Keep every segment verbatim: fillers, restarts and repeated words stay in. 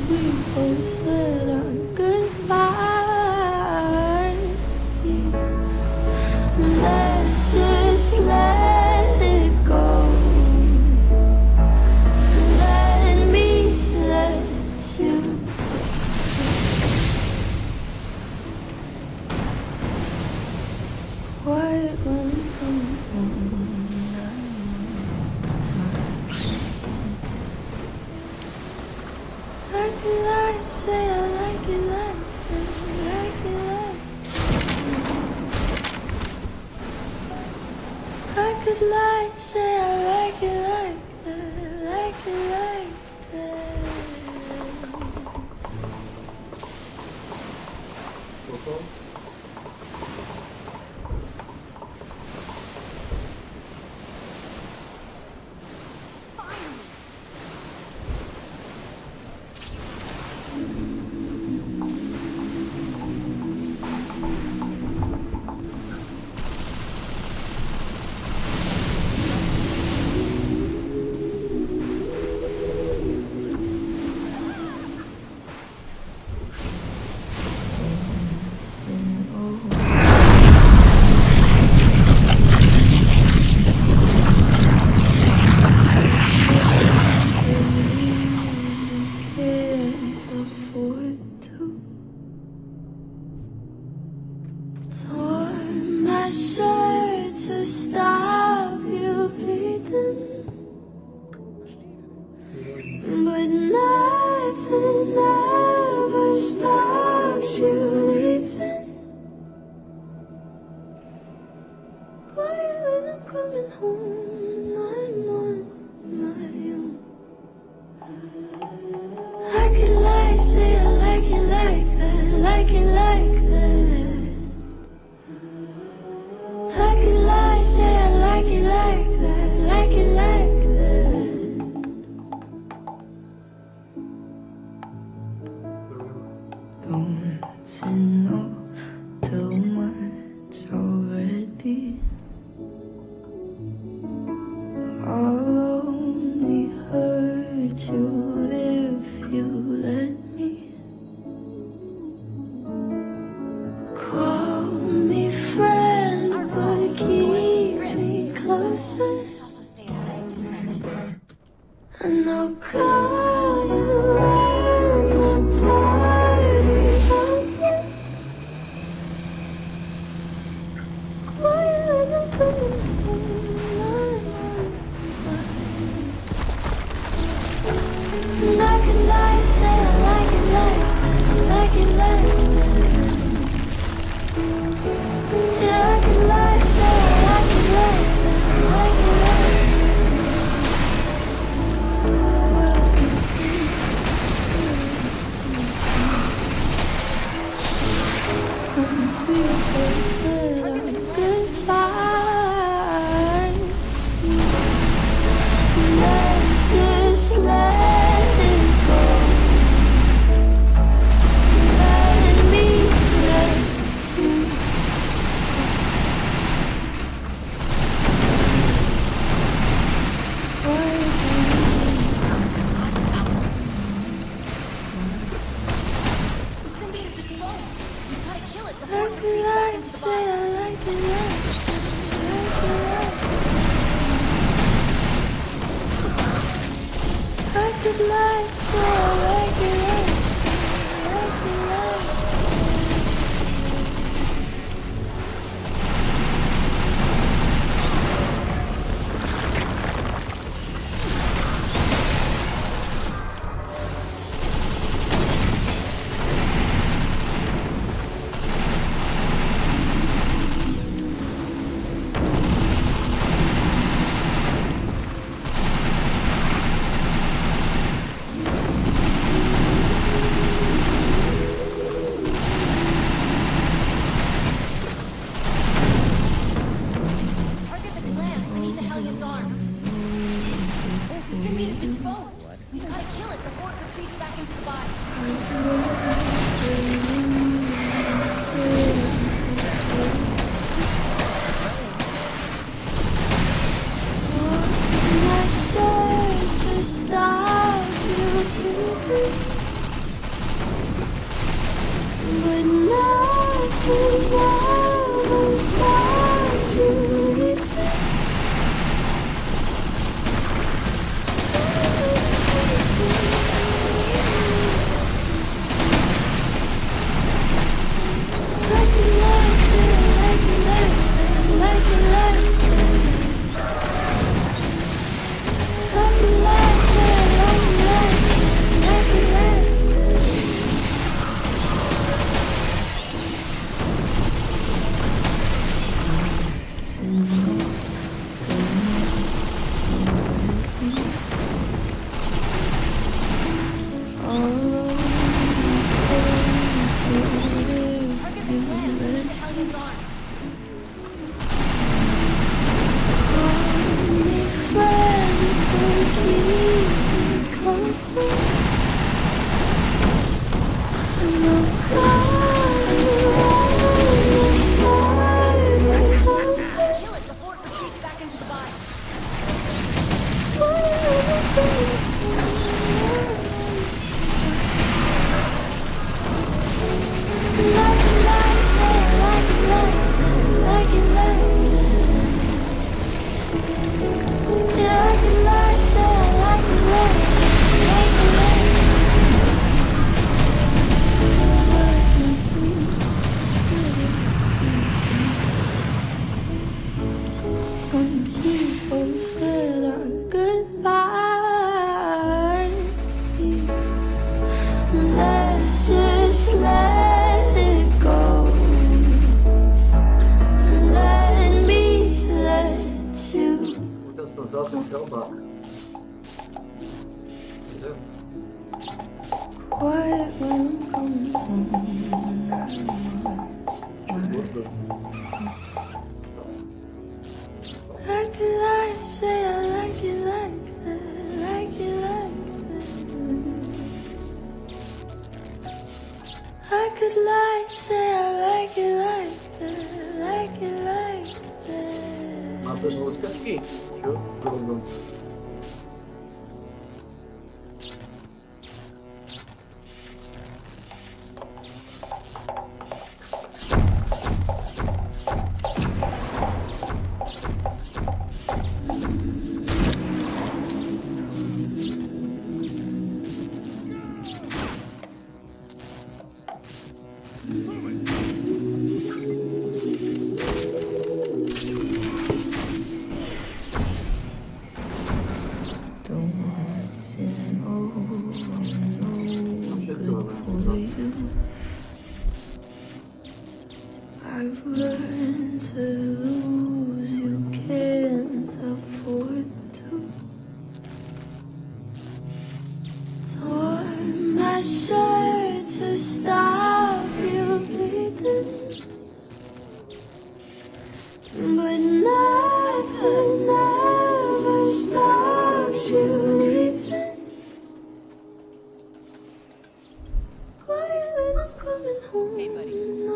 we both said our goodbye. Let's just let it go. Let me let you. Quiet when I'm coming home. Like it like, say I like it like, like it like. I could lie, say I like it like that, like it like that. But nothing ever stops you leaving. Quiet when I'm coming home, I'm on my own. Like it like, say I like it like that, like it like that. Like it like, say I like it like that, like it like that. Don't you know too much already? I'll only hurt you if you let me. Call me friend, but keep me closer. And I'll call you when the party's over. Quiet when I'm coming home. And I can lie, say I like it like, like it like. Yeah, I can lie, say I like it like, like it like. Once we both said our goodbye, let's just let it go. Let me let you. I could lie, say I like it like, like it like. I could lie, say I like it like, like it like. but nothing ever stops you leaving. Like it, like it, like it, like it, like it. Like it, like it, like it, like it, like it. Zelf in vuilbak. Zo. Quiet when I'm coming home. Like it, like say I like it like that, like it like that. I could lie, say I like it like that, like it like that. Maar het is wel eens kutje. Zo, waarom dan? I've learned to lose, you can't afford to. Tore my shirt to stop you bleeding, but nothing ever stops you leaving. Quiet when I'm coming home. Hey, buddy.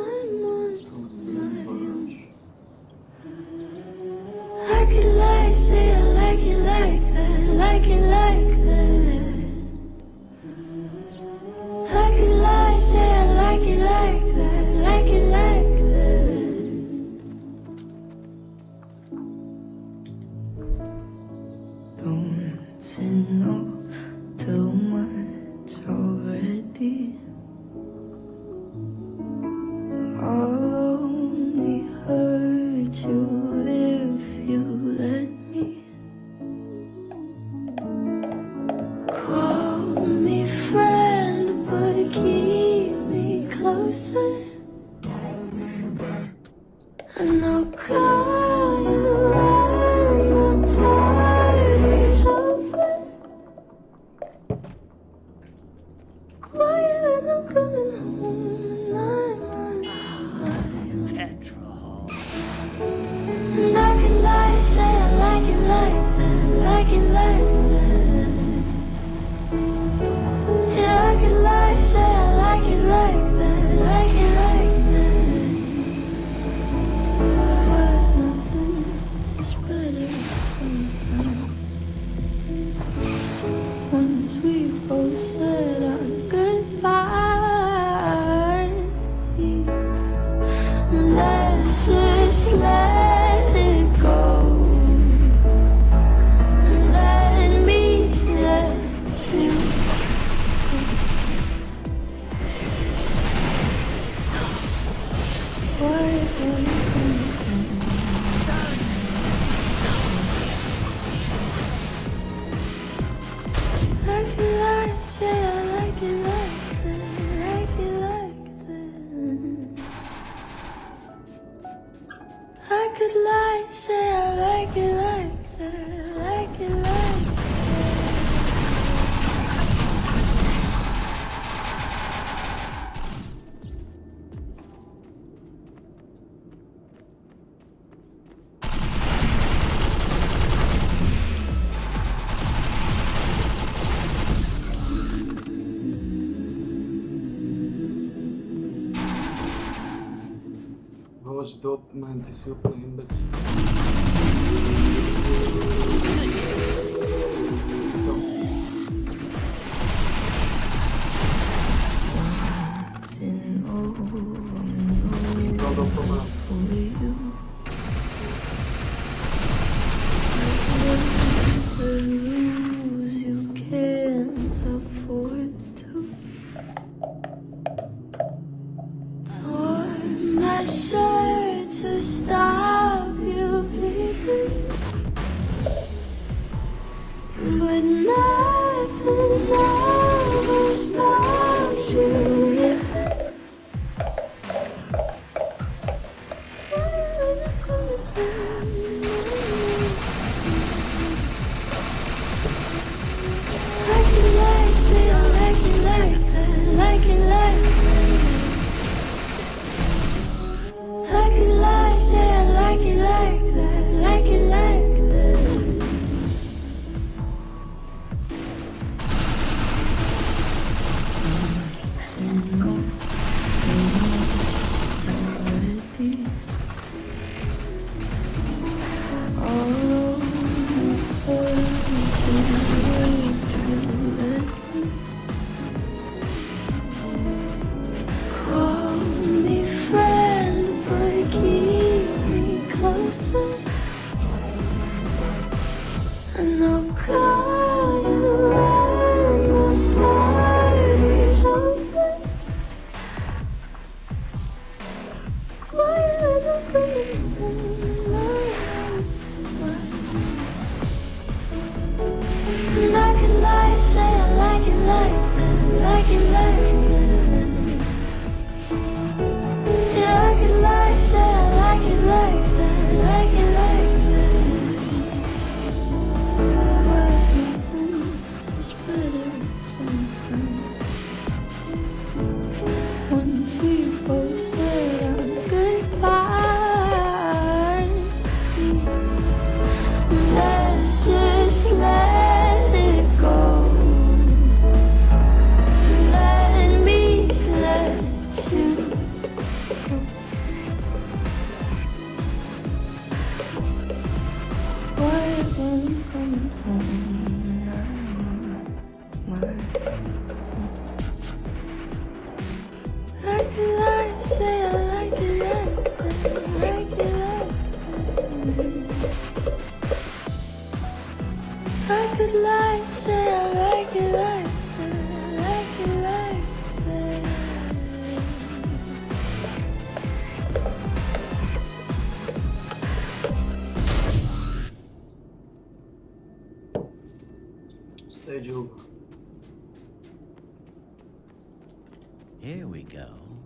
Like it, like, say I like it like that, like it like that. Like it, like, say I like it like that, like it like that. Don't you know too much already? I'll only hurt you if you let me. Call me friend, but keep me closer. And I'll call you when the party's over. Quiet when I'm coming home and I'm on my own. And I can lie, say I like it like that, like it like that. Yeah, I can lie, say I like it like that, like it like that. Боже, топ мен, ти си опна имбец. Много по-малко. But nothing ever stops you living. Like it like, say I like it like that, like it like that. Like it like, say I like it like that, like it like that. Call me friend, but keep me closer. And I'll call you when the party's over. Quiet and like it like, say I like it like that, like it like that. Yeah, I could like, say I like it like that, like it like that. Nothing is better sometimes. Once we both said our goodbye, let's just let it go. Let me let you go. Why when I'm coming home and I'm on my I could like, say I like it like that, like it like that. I could like, say I like it like that, like it like that. Stage over. Here we go.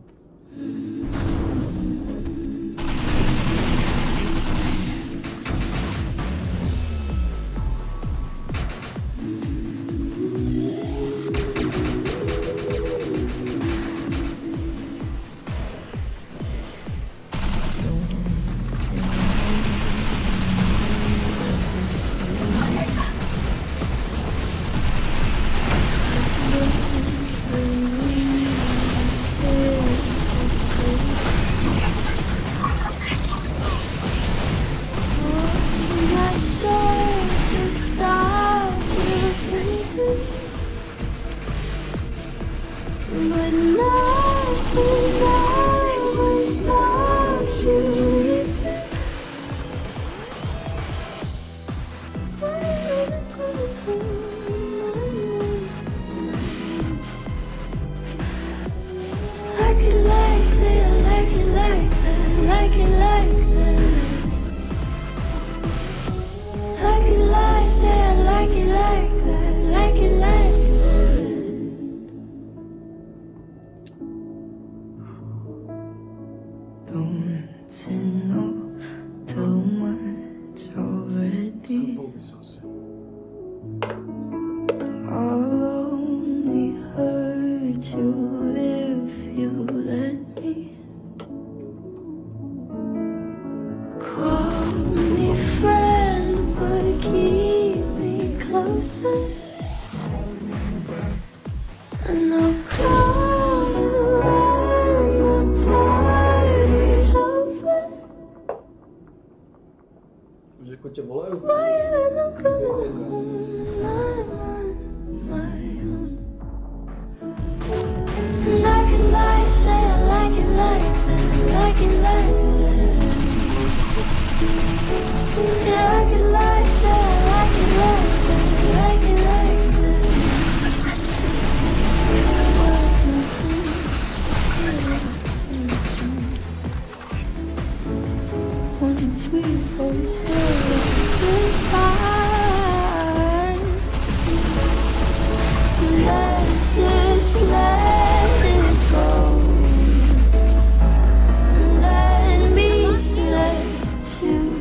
My soul to stop you breathing, but nothing ever stops you living. Like it like, say I like it like that, like it like that. Like it like, say I like it like that, like it like that. Don't you know too much already? I'll only hurt you if you let me. Call me friend, but keep me closer. And I'll call you when the party's over. like it like that. Yeah, I could like, say I like it like that, like it like that. Once we both said goodbye, let's just let it go. Let me let you.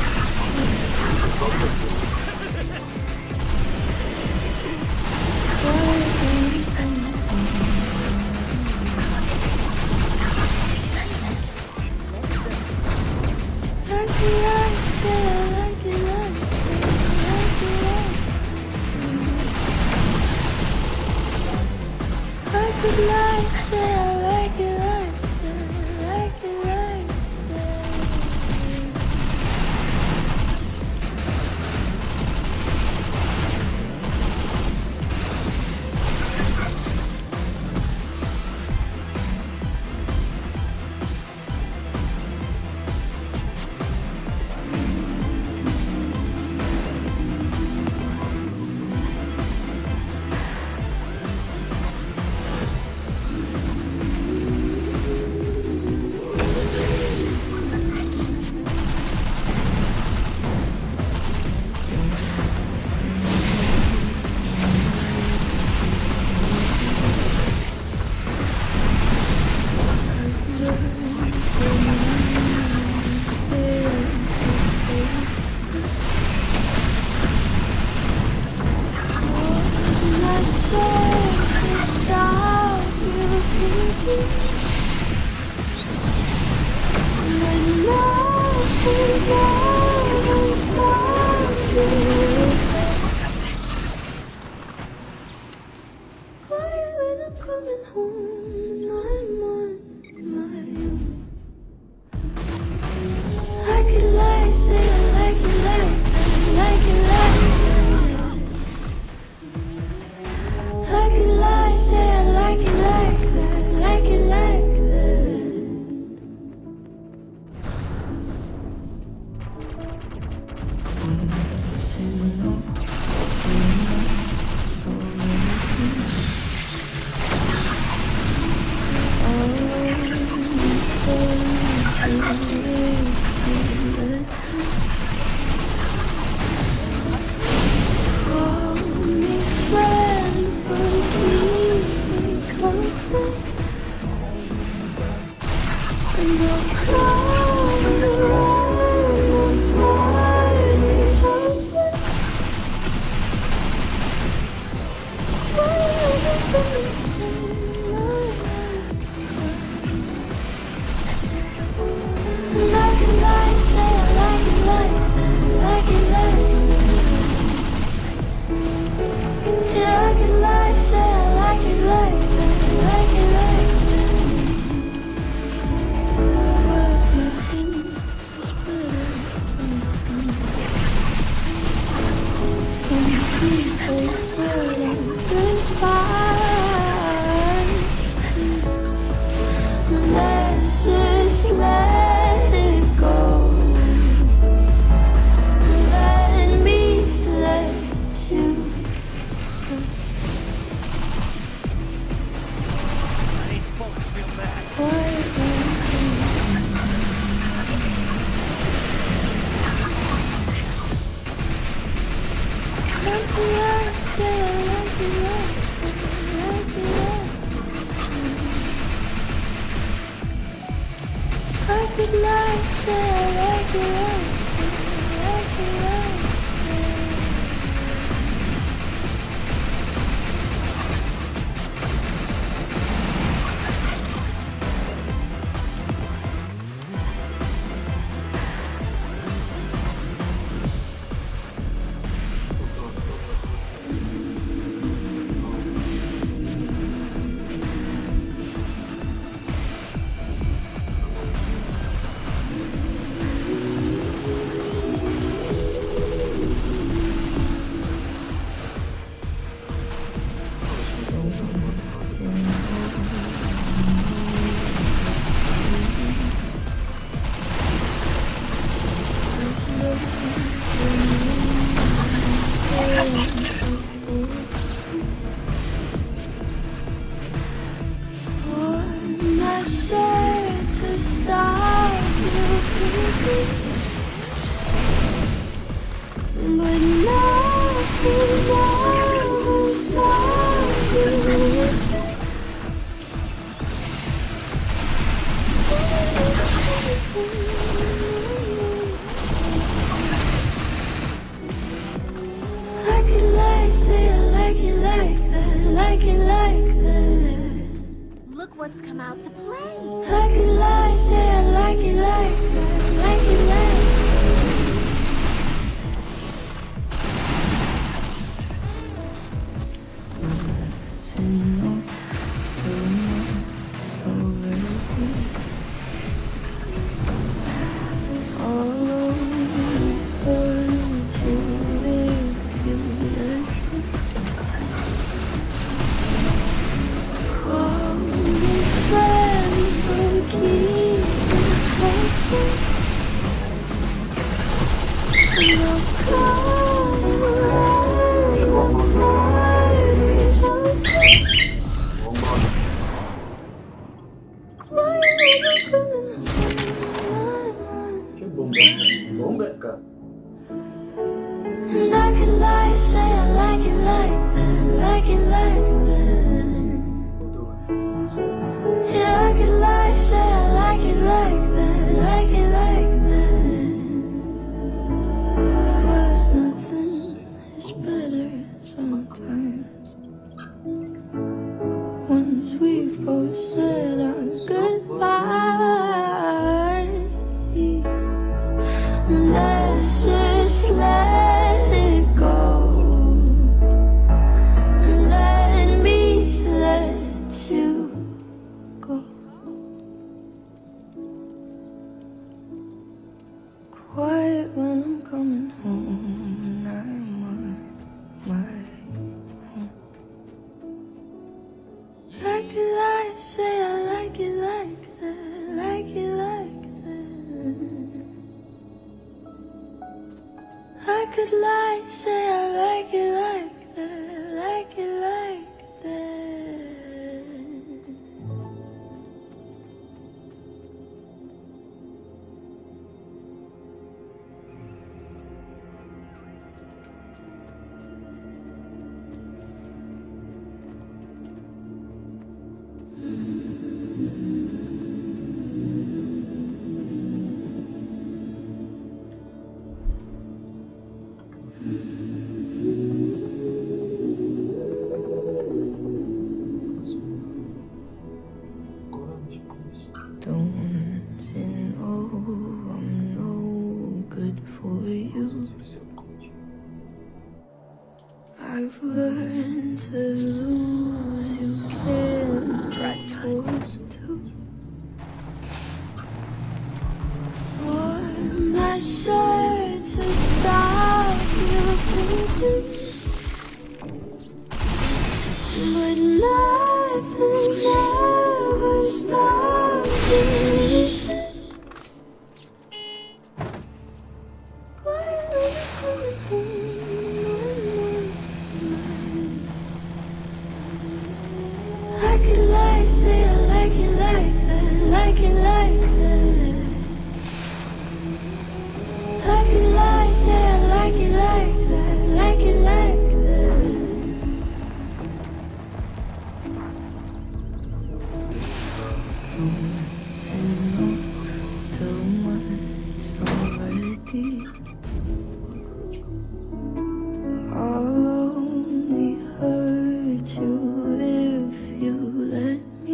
I could like, say I like it like that, like it like that. I could like, say I like it like that, like it like that. My soul is stop you. When nothing ever stops you. Why when I'm coming home and I'm on my own? I could lie, say I like it like that, like it like that. I could lie, say I like it like that, like it like that. Call me friend, but keep me closer. And I'll come around when party's over. Why are you coming home? And I can lie, say I like it like that, like it like that. Yeah, I can lie, say I like it like that, like it like that. But nothing is better than once we both said goodbye. But nothing ever stops you. I could lie, say I like it like that, like it like that. Look what's come out to play. I could lie, say I like it like that, like it like that. To know too much already. All over hurt you if you let me. Call me friend, but keep me closer. And I'll come around when the party's over. Quiet when I'm coming home. C'è bomba. Bomba e ca. And I could lie, say I like it like that, like it like that. Yeah, I could lie, say I like it like that, like it like that. But nothing is better sometimes. Once we've both said our goodbyes, let's just let it go. Let me let you go. Quiet when I'm coming home and I'm on my own. I could lie, say I like it like that, like it like that. I could lie, say I like it like that, like it like that. Ancora mi spinsi. Don't you know I'm no good for you? Se si accorge. I've learned to lose, you can't afford to. Tore my shirt to stop you breathing, but nothing ever stops you. Quiet when I'm coming home. I could lie, say I like it like that, like it like that. I could lie, say I like it like that, like it like that. To know too much already. I'll only hurt you if you let me.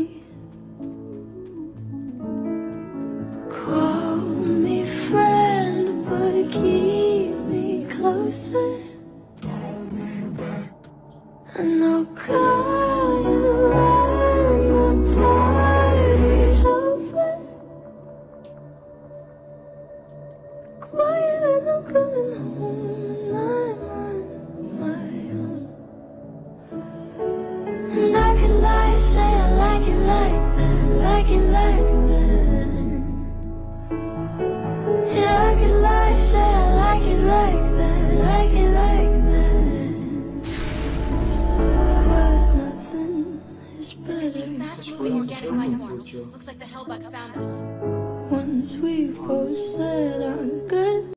Call me friend, but keep me closer. And I'll call you when the party's over. Quiet when I'm coming home and I'm on my own. And I could lie, say I like it like that, like it like that. Yeah, I could lie, say I like it like that, like it like that. But nothing is better. Fast moving organic life forms. Looks like the Hellbugs found us. Once we've both said our good